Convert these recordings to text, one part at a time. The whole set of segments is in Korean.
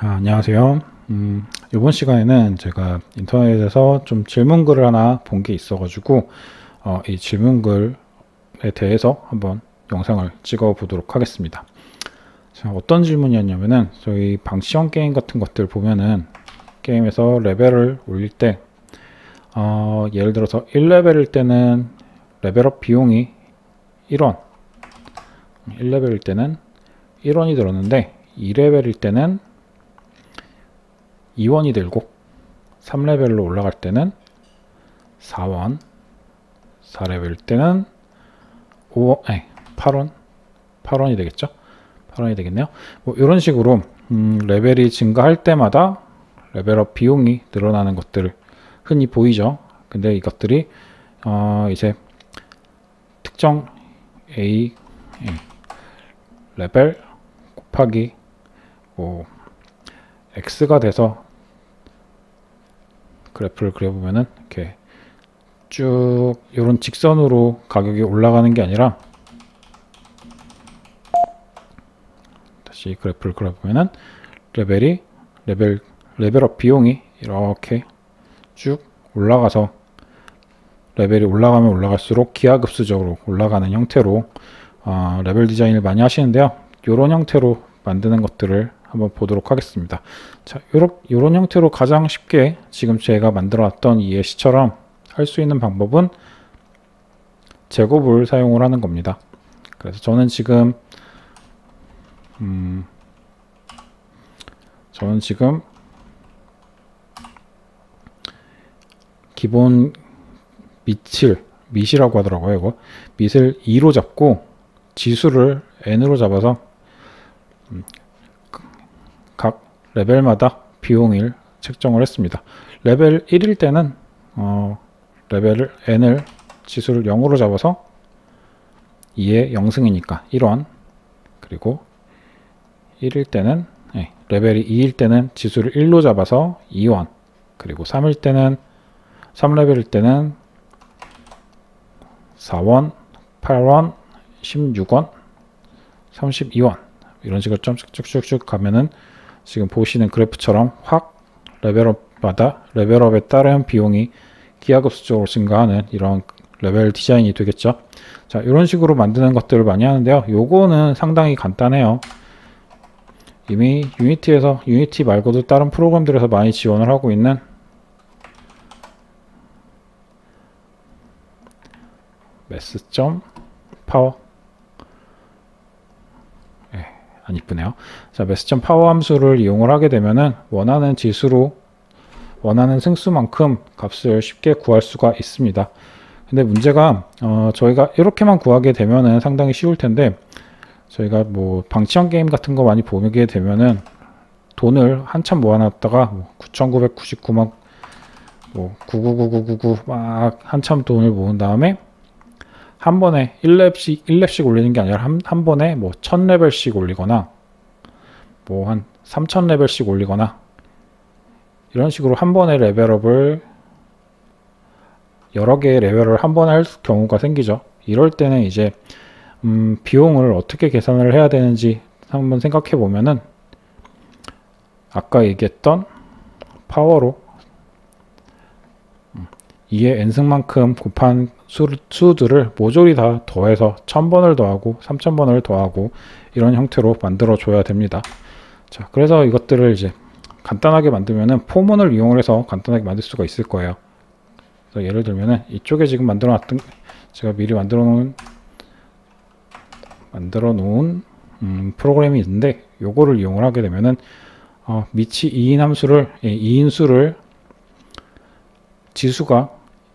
안녕하세요. 이번 시간에는 제가 인터넷에서 좀 질문글을 하나 본 게 있어가지고 이 질문글에 대해서 한번 영상을 찍어 보도록 하겠습니다. 자, 어떤 질문이었냐면은 저희 방치형 게임 같은 것들 보면은 게임에서 레벨을 올릴 때 예를 들어서 1레벨일 때는 레벨업 비용이 1원, 1레벨일 때는 1원이 들었는데 2레벨일 때는 2원이 들고 3레벨로 올라갈 때는 4원, 4레벨 때는 8원이 되겠죠? 8원이 되겠네요. 뭐 이런 식으로 레벨이 증가할 때마다 레벨업 비용이 늘어나는 것들 흔히 보이죠. 근데 이것들이 이제 특정 A 레벨 곱하기 뭐 X가 돼서 그래프를 그려보면은 이렇게 쭉 이런 직선으로 가격이 올라가는 게 아니라, 다시 그래프를 그려보면은 레벨업 비용이 이렇게 쭉 올라가서 레벨이 올라가면 올라갈수록 기하급수적으로 올라가는 형태로 레벨 디자인을 많이 하시는데요. 이런 형태로 만드는 것들을 한번 보도록 하겠습니다. 자, 이런 형태로 가장 쉽게 지금 제가 만들어 놨던 이 예시처럼 할 수 있는 방법은 제곱을 사용을 하는 겁니다. 그래서 저는 지금 기본 밑이라고 하더라고요. 이거 밑을 2로 잡고 지수를 n으로 잡아서 각 레벨마다 비용을 책정을 했습니다. 레벨 1일 때는 레벨을 n을 지수를 0으로 잡아서 2의 0승이니까 1원, 그리고 1일 때는 레벨이 2일 때는 지수를 1로 잡아서 2원, 그리고 3레벨일 때는 4원, 8원, 16원, 32원 이런 식으로 좀 쭉쭉쭉 가면은 지금 보시는 그래프처럼 확 레벨업에 따른 비용이 기하급수적으로 증가하는 이런 레벨 디자인이 되겠죠. 자, 이런 식으로 만드는 것들을 많이 하는데요. 요거는 상당히 간단해요. 이미 유니티 말고도 다른 프로그램들에서 많이 지원을 하고 있는 mass.power, 안 이쁘네요. 자, mass.power 함수를 이용을 하게 되면은 원하는 승수만큼 값을 쉽게 구할 수가 있습니다. 근데 문제가 저희가 이렇게만 구하게 되면은 상당히 쉬울 텐데, 저희가 뭐 방치형 게임 같은 거 많이 보게 되면은 돈을 한참 모아놨다가 9,999만 99999 막 한참 돈을 모은 다음에 한 번에 1렙씩 올리는 게 아니라 한 번에 뭐 1000레벨씩 올리거나 뭐 한 3000레벨씩 올리거나 이런 식으로 한 번에 레벨업을 여러 개의 레벨을 한 번에 할 경우가 생기죠. 이럴 때는 이제 비용을 어떻게 계산을 해야 되는지 한번 생각해 보면은 아까 얘기했던 파워로 2의 n승만큼 곱한 수들을 모조리 다 더해서 1000번을 더하고 3000번을 더하고 이런 형태로 만들어 줘야 됩니다. 자, 그래서 이것들을 이제 간단하게 만들면은 포문을 이용을 해서 간단하게 만들 수가 있을 거예요. 그래서 예를 들면은 이쪽에 지금 만들어 놨던, 제가 미리 만들어 놓은 프로그램이 있는데, 요거를 이용을 하게 되면은 밑이 2인수를 지수가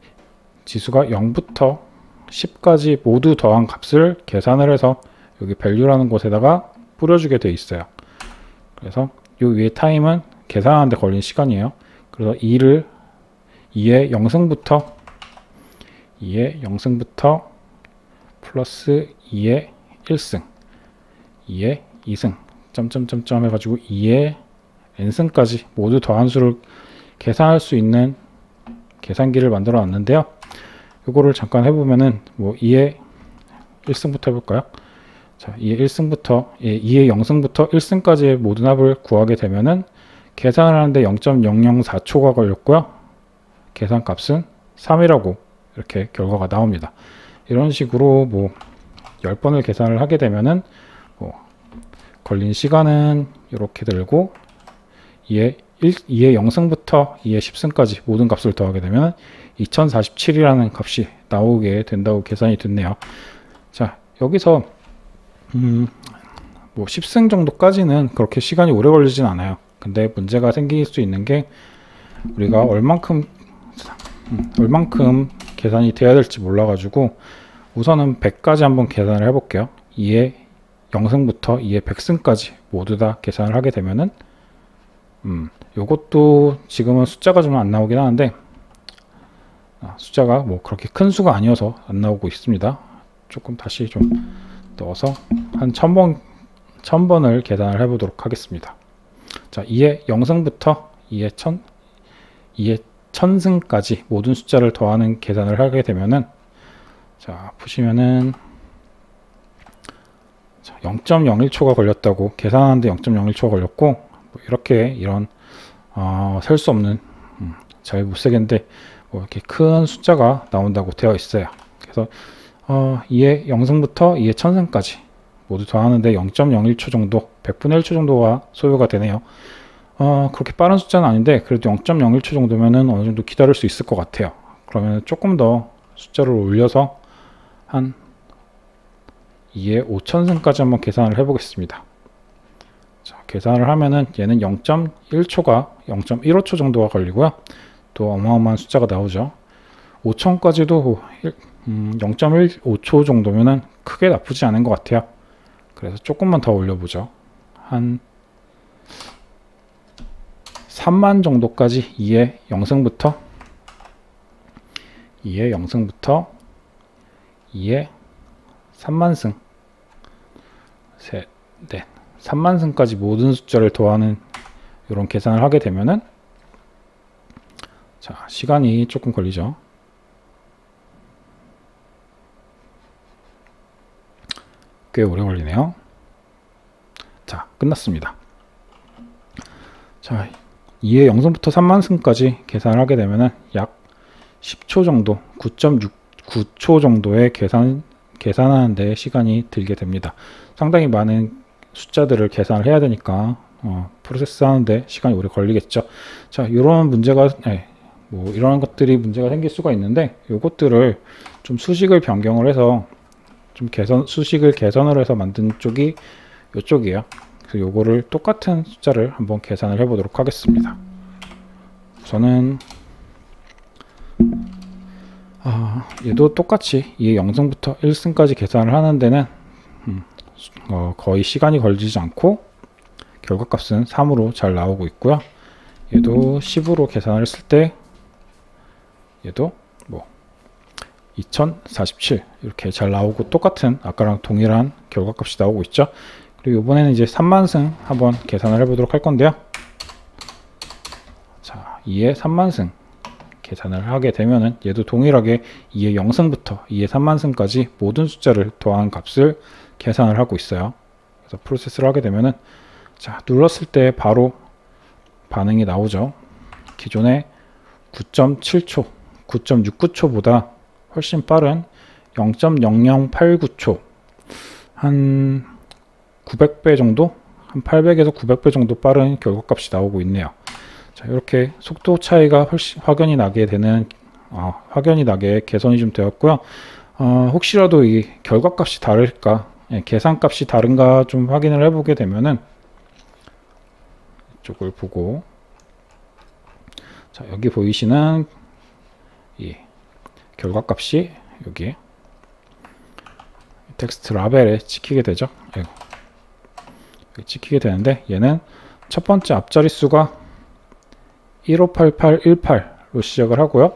0부터 10까지 모두 더한 값을 계산을 해서 여기 value라는 곳에다가 뿌려주게 되어 있어요. 그래서 요 위에 타임은 계산하는데 걸린 시간이에요. 그래서 2의 0승부터 플러스 2의 1승, 2의 2승, 점점점점 해가지고 2의 n승까지 모두 더한 수를 계산할 수 있는 계산기를 만들어 놨는데요. 이거를 잠깐 해보면은 뭐 2의 1승부터 해볼까요? 자, 2의 0승부터 1승까지의 모든 합을 구하게 되면은 계산을 하는데 0.004초가 걸렸고요. 계산값은 3이라고 이렇게 결과가 나옵니다. 이런 식으로 뭐 10번을 계산을 하게 되면은 뭐 걸린 시간은 이렇게 들고 2의 0승부터 2의 10승까지 모든 값을 더하게 되면 2047이라는 값이 나오게 된다고 계산이 됐네요. 자, 여기서 뭐 10승 정도까지는 그렇게 시간이 오래 걸리진 않아요. 근데 문제가 생길 수 있는 게 우리가 얼만큼 계산이 돼야 될지 몰라가지고 우선은 100까지 한번 계산을 해볼게요. 2의 0승부터 2의 100승까지 모두 다 계산을 하게 되면은 요것도 지금은 숫자가 좀 안 나오긴 하는데 숫자가 뭐 그렇게 큰 수가 아니어서 안 나오고 있습니다. 조금 다시 좀 넣어서 한 1000번을 계산을 해보도록 하겠습니다. 자, 2의 0승부터 2의 1000승까지 모든 숫자를 더하는 계산을 하게 되면은 자, 보시면은 0.01초가 걸렸다고 계산하는데 0.01초가 걸렸고 뭐 이렇게 이런 셀 수 없는 잘 못 세겠는데 뭐 이렇게 큰 숫자가 나온다고 되어 있어요. 그래서 2의 0승부터 2의 1000승까지 모두 더하는데 0.01초 정도, 100분의 1초 정도가 소요가 되네요. 그렇게 빠른 숫자는 아닌데 그래도 0.01초 정도면은 어느 정도 기다릴 수 있을 것 같아요. 그러면 조금 더 숫자를 올려서 한 2의 5000승까지 한번 계산을 해보겠습니다. 자, 계산을 하면은 얘는 0.1초가 0.15초 정도가 걸리고요. 또 어마어마한 숫자가 나오죠. 5000까지도 0.15초 정도면은 크게 나쁘지 않은 것 같아요. 그래서 조금만 더 올려보죠. 한 3만 정도까지 2의 0승부터 2의 3만승 셋, 넷, 3만승까지 모든 숫자를 더하는 이런 계산을 하게 되면은 자, 시간이 조금 걸리죠. 꽤 오래 걸리네요. 자, 끝났습니다. 자, 2의 0승부터 3만승까지 계산을 하게 되면은 약 10초 정도, 9.69초 정도의 계산하는 데 시간이 들게 됩니다. 상당히 많은 숫자들을 계산을 해야 되니까 프로세스 하는데 시간이 오래 걸리겠죠. 자, 이런 문제가 뭐 이런 것들이 문제가 생길 수가 있는데 요것들을 좀 수식을 변경을 해서 좀 수식을 개선을 해서 만든 쪽이 요쪽이에요. 그래서 요거를 똑같은 숫자를 한번 계산을 해 보도록 하겠습니다. 우선은 얘도 똑같이 2의 0승부터 1승까지 계산을 하는 데는 거의 시간이 걸리지 않고 결과값은 3으로 잘 나오고 있고요. 얘도 10으로 계산을 했을 때 얘도 뭐 2047 이렇게 잘 나오고 똑같은 아까랑 동일한 결과값이 나오고 있죠. 그리고 이번에는 이제 3만승 한번 계산을 해보도록 할 건데요. 자, 2의 3만승 계산을 하게 되면은 얘도 동일하게 2의 0승부터 2의 3만승까지 모든 숫자를 더한 값을 계산을 하고 있어요. 그래서 프로세스를 하게 되면은 자, 눌렀을 때 바로 반응이 나오죠. 기존의 9.7초, 9.69초보다 훨씬 빠른 0.0089초, 한 900배 정도, 한 800에서 900배 정도 빠른 결과값이 나오고 있네요. 자, 이렇게 속도 차이가 훨씬 확연히 나게 개선이 좀 되었고요. 혹시라도 이 결과값이 다를까, 계산값이 다른가 좀 확인을 해보게 되면은 이쪽을 보고, 자, 여기 보이시는 이 결과값이 여기 텍스트 라벨에 찍히게 되죠. 아이고. 찍히게 되는데 얘는 첫 번째 앞자리 수가 158818로 시작을 하고요.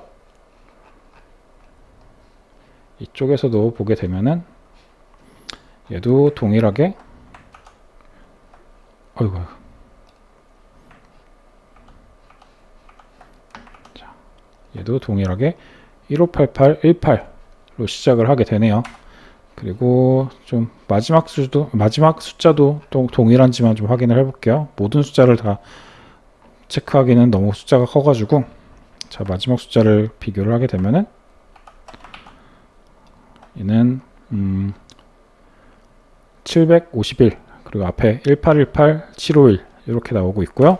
이쪽에서도 보게 되면은 얘도 동일하게 자, 얘도 동일하게 158818로 시작을 하게 되네요. 그리고 좀 마지막 숫자도 또 동일한지만 좀 확인을 해볼게요. 모든 숫자를 다 체크하기는 너무 숫자가 커가지고, 자, 마지막 숫자를 비교를 하게 되면은 얘는 751, 그리고 앞에 1818, 751 이렇게 나오고 있고요.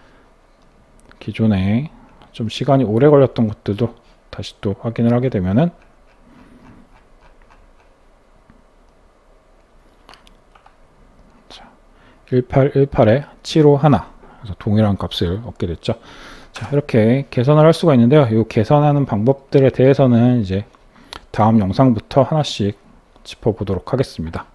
기존에 좀 시간이 오래 걸렸던 것들도 다시 또 확인을 하게 되면은 1818에 751, 그래서 동일한 값을 얻게 됐죠. 자, 이렇게 개선을 할 수가 있는데요. 이 개선하는 방법들에 대해서는 이제 다음 영상부터 하나씩 짚어보도록 하겠습니다.